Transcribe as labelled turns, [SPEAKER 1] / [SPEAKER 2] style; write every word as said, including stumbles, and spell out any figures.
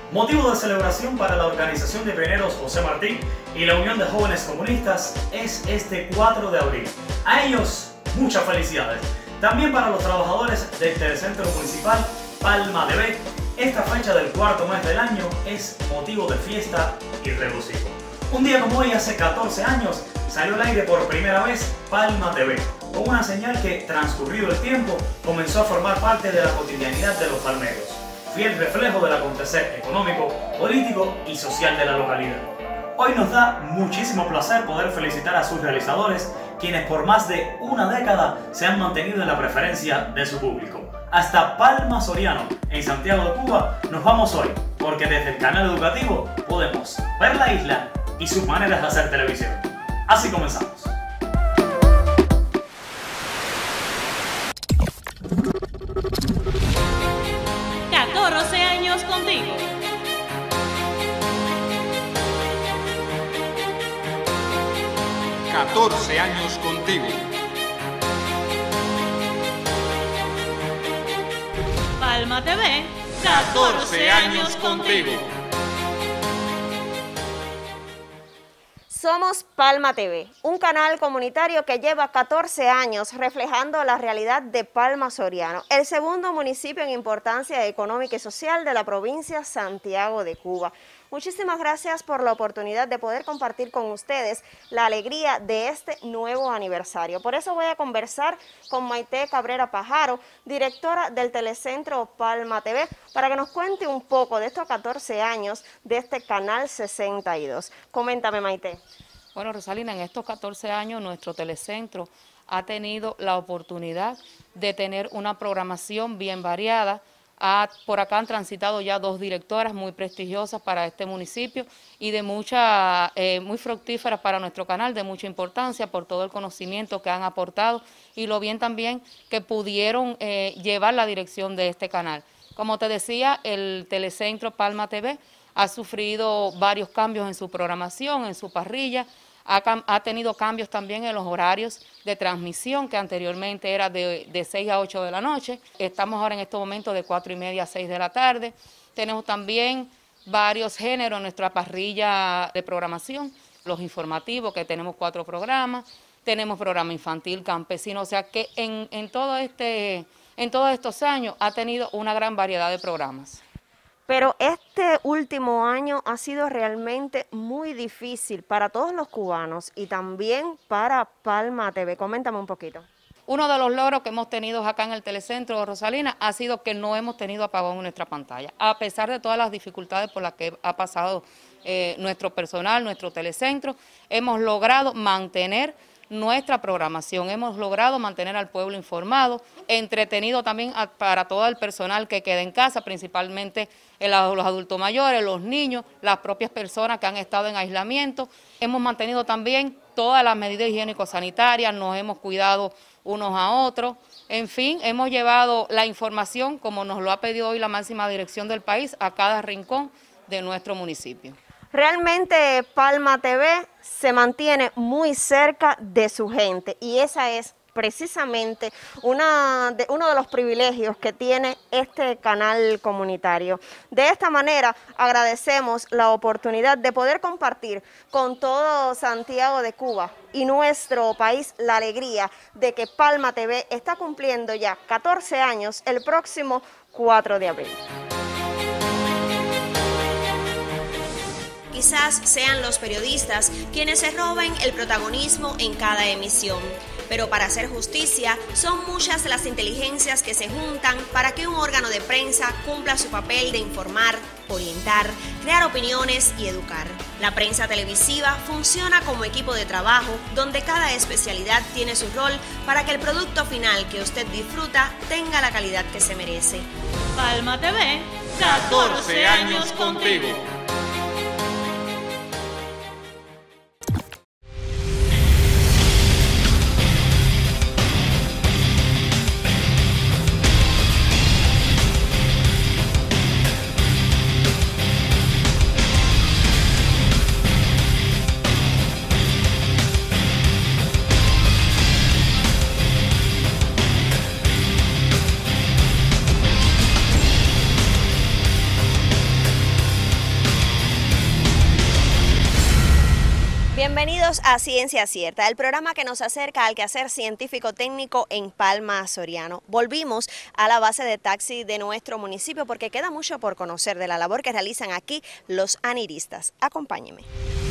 [SPEAKER 1] Motivo de celebración para la Organización de Pioneros José Martí y la Unión de Jóvenes Comunistas es este cuatro de abril. A ellos, muchas felicidades. También para los trabajadores del Telecentro Municipal Palma T V, esta fecha del cuarto mes del año es motivo de fiesta y regocijo. Un día como hoy, hace catorce años, salió al aire por primera vez Palma T V, con una señal que, transcurrido el tiempo, comenzó a formar parte de la cotidianidad de los palmeros, fiel reflejo del acontecer económico, político y social de la localidad. Hoy nos da muchísimo placer poder felicitar a sus realizadores, quienes por más de una década se han mantenido en la preferencia de su público. Hasta Palma Soriano, en Santiago de Cuba, nos vamos hoy, porque desde el canal educativo podemos ver la isla y sus maneras de hacer televisión. Así comenzamos.
[SPEAKER 2] catorce años contigo.
[SPEAKER 3] catorce años contigo.
[SPEAKER 2] Palma T V, catorce años contigo.
[SPEAKER 4] Somos Palma T V, un canal comunitario que lleva catorce años reflejando la realidad de Palma Soriano, el segundo municipio en importancia económica y social de la provincia Santiago de Cuba. Muchísimas gracias por la oportunidad de poder compartir con ustedes la alegría de este nuevo aniversario. Por eso voy a conversar con Maite Cabrera Pajaro, directora del Telecentro Palma T V, para que nos cuente un poco de estos catorce años de este canal sesenta y dos. Coméntame, Maite.
[SPEAKER 5] Bueno, Rosalina, en estos catorce años nuestro telecentro ha tenido la oportunidad de tener una programación bien variada. Ha, por acá han transitado ya dos directoras muy prestigiosas para este municipio y de mucha, eh, muy fructíferas para nuestro canal, de mucha importancia por todo el conocimiento que han aportado y lo bien también que pudieron eh, llevar la dirección de este canal. Como te decía, el Telecentro Palma T V ha sufrido varios cambios en su programación, en su parrilla. Ha, ha tenido cambios también en los horarios de transmisión, que anteriormente era de, de seis a ocho de la noche. Estamos ahora en estos momentos de cuatro y media a seis de la tarde. Tenemos también varios géneros en nuestra parrilla de programación, los informativos, que tenemos cuatro programas, tenemos programa infantil, campesino, o sea que en, en, todo este, en todos estos años ha tenido una gran variedad de programas.
[SPEAKER 4] Pero este último año ha sido realmente muy difícil para todos los cubanos y también para Palma T V. Coméntame un poquito.
[SPEAKER 5] Uno de los logros que hemos tenido acá en el Telecentro, Rosalina, ha sido que no hemos tenido apagón en nuestra pantalla. A pesar de todas las dificultades por las que ha pasado eh, nuestro personal, nuestro Telecentro, hemos logrado mantener nuestra programación, hemos logrado mantener al pueblo informado, entretenido también a, para todo el personal que queda en casa, principalmente el, los adultos mayores, los niños, las propias personas que han estado en aislamiento. Hemos mantenido también todas las medidas higiénico-sanitarias, nos hemos cuidado unos a otros, en fin, hemos llevado la información, como nos lo ha pedido hoy la máxima dirección del país, a cada rincón de nuestro municipio.
[SPEAKER 4] Realmente Palma T V se mantiene muy cerca de su gente y esa es precisamente una de, uno de los privilegios que tiene este canal comunitario. De esta manera agradecemos la oportunidad de poder compartir con todo Santiago de Cuba y nuestro país la alegría de que Palma T V está cumpliendo ya catorce años el próximo cuatro de abril.
[SPEAKER 6] Quizás sean los periodistas quienes se roben el protagonismo en cada emisión, pero para hacer justicia son muchas las inteligencias que se juntan para que un órgano de prensa cumpla su papel de informar, orientar, crear opiniones y educar. La prensa televisiva funciona como equipo de trabajo donde cada especialidad tiene su rol para que el producto final que usted disfruta tenga la calidad que se merece.
[SPEAKER 2] Palma T V, catorce años contigo.
[SPEAKER 6] Bienvenidos a Ciencia Cierta, el programa que nos acerca al quehacer científico-técnico en Palma Soriano. Volvimos a la base de taxi de nuestro municipio porque queda mucho por conocer de la labor que realizan aquí los aniristas. Acompáñenme.